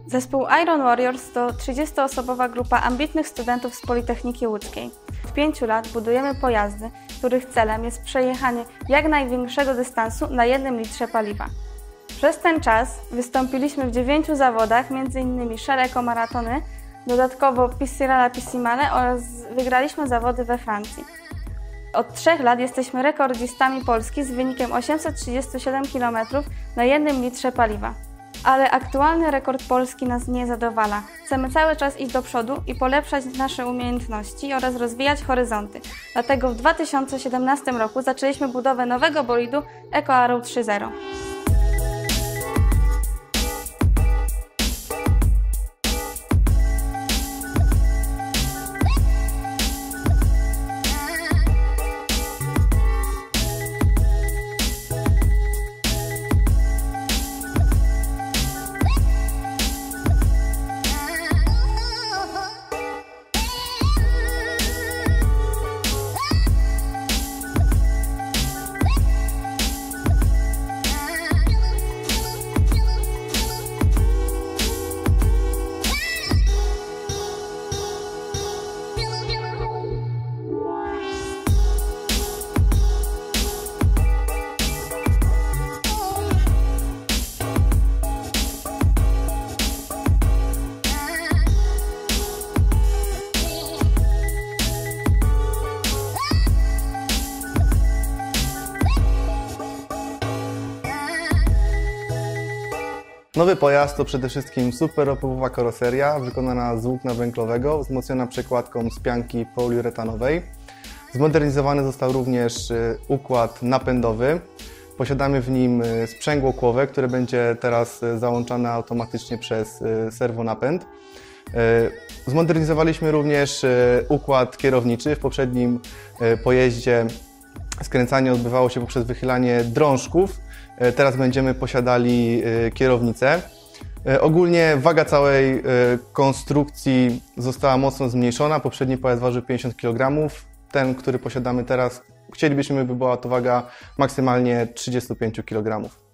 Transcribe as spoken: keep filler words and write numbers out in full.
Zespół Iron Warriors to trzydziestoosobowa grupa ambitnych studentów z Politechniki Łódzkiej. Od pięciu lat budujemy pojazdy, których celem jest przejechanie jak największego dystansu na jednym litrze paliwa. Przez ten czas wystąpiliśmy w dziewięciu zawodach, między innymi Shell Eco Maratony, dodatkowo Piscirala Piscimale oraz wygraliśmy zawody we Francji. Od trzech lat jesteśmy rekordzistami Polski z wynikiem osiemset trzydzieści siedem kilometrów na jednym litrze paliwa. Ale aktualny rekord Polski nas nie zadowala. Chcemy cały czas iść do przodu i polepszać nasze umiejętności oraz rozwijać horyzonty. Dlatego w dwa tysiące siedemnastym roku zaczęliśmy budowę nowego bolidu EcoAro trzy zero. Nowy pojazd to przede wszystkim superopowowa karoseria wykonana z włókna węglowego, wzmocniona przekładką z pianki poliuretanowej. Zmodernizowany został również układ napędowy. Posiadamy w nim sprzęgło kłowe, które będzie teraz załączane automatycznie przez serwonapęd. Zmodernizowaliśmy również układ kierowniczy. W poprzednim pojeździe skręcanie odbywało się poprzez wychylanie drążków. Teraz będziemy posiadali kierownicę. Ogólnie waga całej konstrukcji została mocno zmniejszona. Poprzedni pojazd ważył pięćdziesiąt kilogramów. Ten, który posiadamy teraz, chcielibyśmy, by była to waga maksymalnie trzydzieści pięć kilogramów.